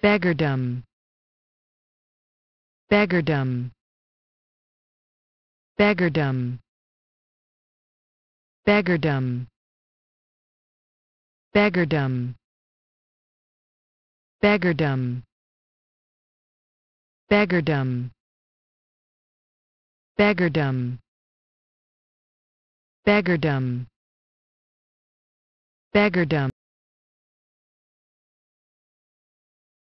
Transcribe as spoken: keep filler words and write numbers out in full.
Beggardom. Beggardom. Beggardom. Beggardom. Beggardom. Beggardom. Beggardom. Beggardom. Beggardom. Beggardom.